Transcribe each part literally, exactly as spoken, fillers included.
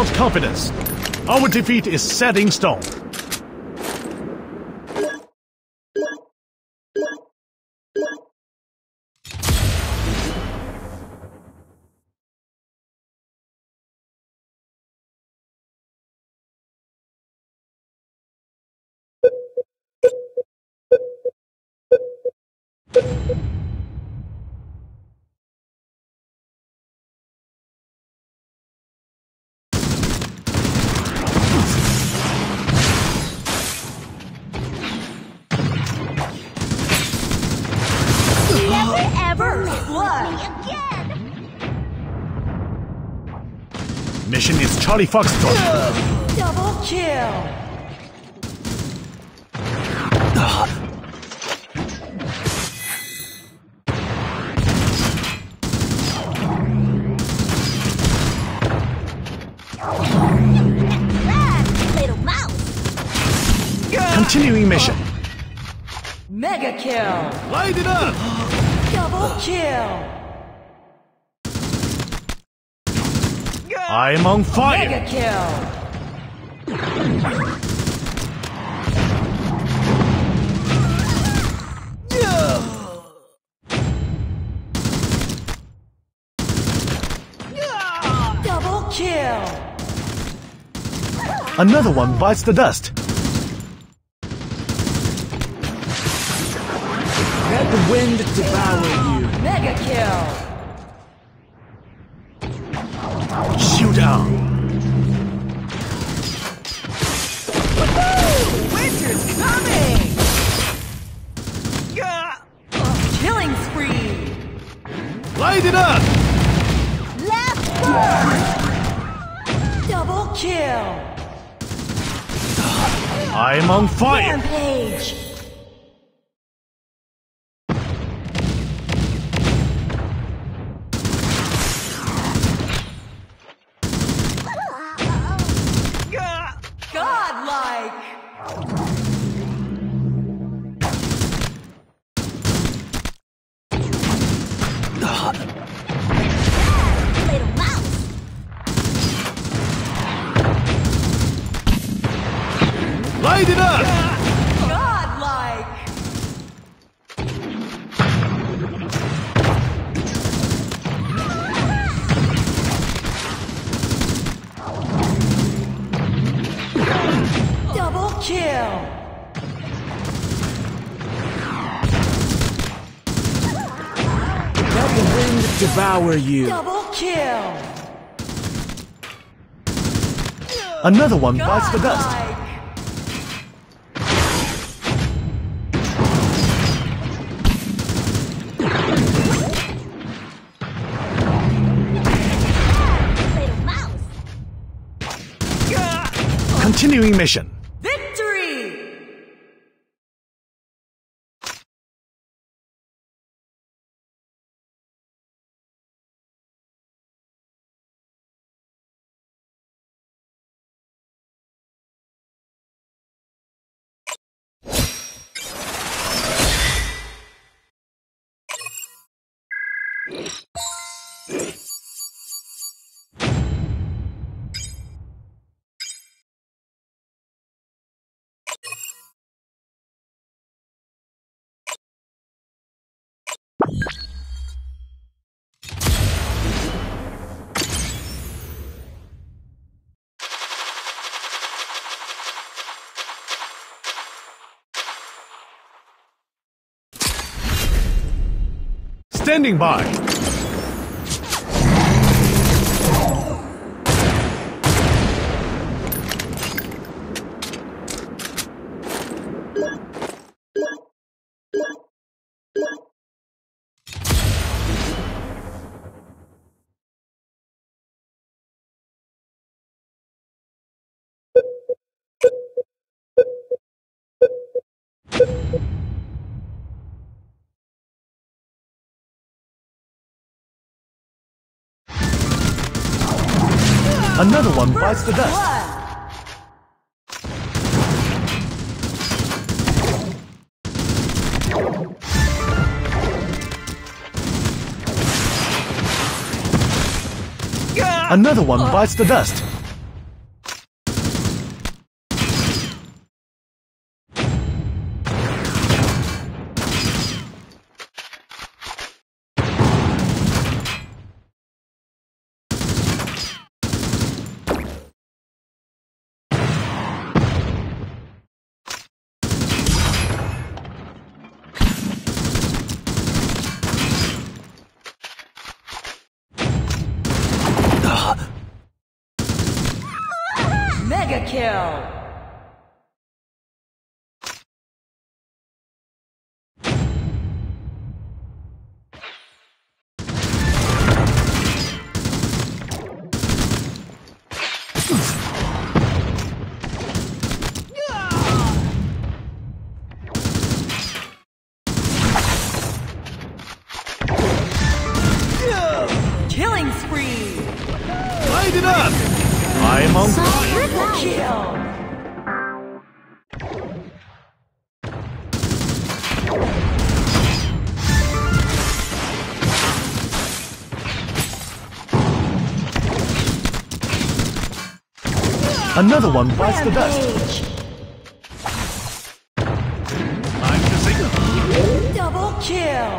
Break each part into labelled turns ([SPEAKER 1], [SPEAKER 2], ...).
[SPEAKER 1] instills confidence. Our defeat is set in stone. Mission is Charlie Foxtrot.
[SPEAKER 2] Double kill.
[SPEAKER 3] Little mouse.
[SPEAKER 1] Continuing mission.
[SPEAKER 2] Mega kill.
[SPEAKER 1] Light it up.
[SPEAKER 2] Double kill.
[SPEAKER 1] I'm on fire.
[SPEAKER 2] Mega kill. Double kill.
[SPEAKER 1] Another one bites the dust.
[SPEAKER 4] Let the wind devour you.
[SPEAKER 2] Mega kill.
[SPEAKER 1] Shoot out.
[SPEAKER 2] Winter's coming. Killing spree.
[SPEAKER 1] Light it up.
[SPEAKER 2] Left first. Double kill.
[SPEAKER 1] I'm on fire.
[SPEAKER 2] Rampage. Godlike.
[SPEAKER 3] Little mouse.
[SPEAKER 1] Light it up.
[SPEAKER 2] Godlike. Double kill.
[SPEAKER 4] Let the wind devour you.
[SPEAKER 2] Double kill.
[SPEAKER 1] Another one bites the dust.
[SPEAKER 2] Godlike.
[SPEAKER 3] Little mouse.
[SPEAKER 1] Continuing mission.
[SPEAKER 2] Victory.
[SPEAKER 1] Standing by. Another one bites the dust. Another one bites the dust.
[SPEAKER 2] kill. Killing spree.
[SPEAKER 1] Light it up! I am on fire!
[SPEAKER 2] Triple kill.
[SPEAKER 1] Another one bites the dust.
[SPEAKER 2] Rampage.
[SPEAKER 1] Time to signal.
[SPEAKER 2] Double kill.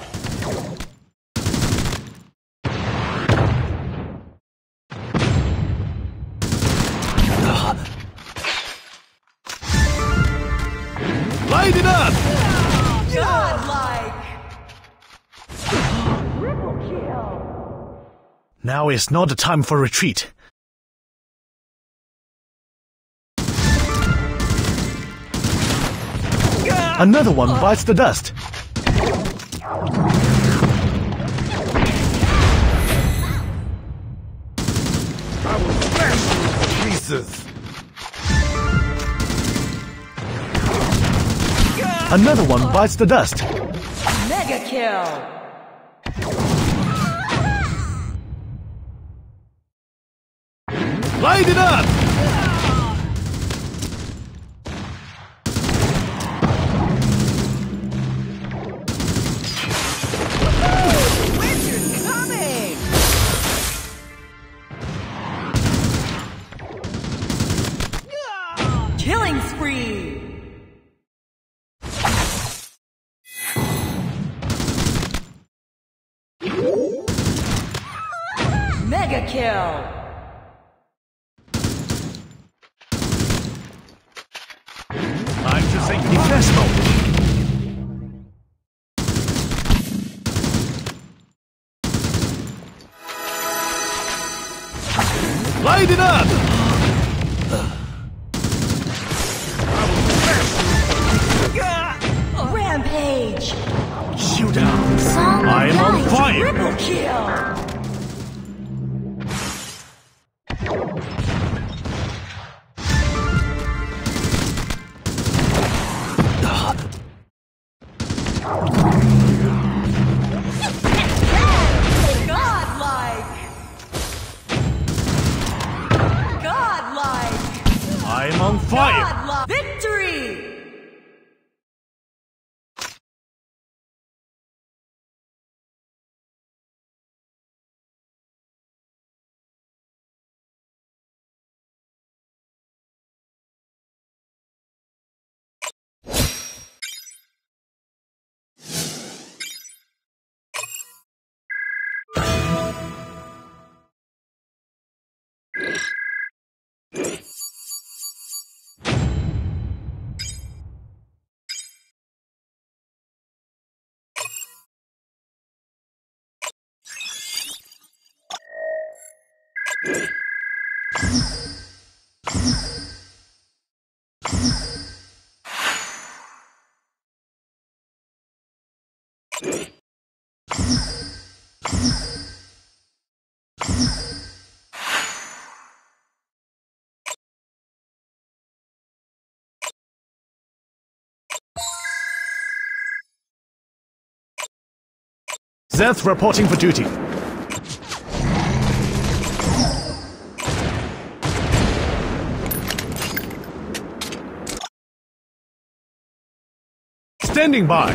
[SPEAKER 1] Light it up!
[SPEAKER 2] Godlike. Triple kill.
[SPEAKER 1] Now is not the time for retreat. Another one bites the dust. I will smash you to pieces. Another one bites the dust.
[SPEAKER 2] Mega kill.
[SPEAKER 1] Light it up!
[SPEAKER 2] Winter's coming. Killing spree. Mega kill.
[SPEAKER 1] Time to sink defense mode. Light it up!
[SPEAKER 2] Rampage.
[SPEAKER 1] Shoot out!
[SPEAKER 3] Song
[SPEAKER 1] I am on fire!
[SPEAKER 2] Triple kill. Godlike. Godlike.
[SPEAKER 1] I am on fire!
[SPEAKER 2] Godlike. Victory.
[SPEAKER 1] Zeth reporting for duty. Standing by.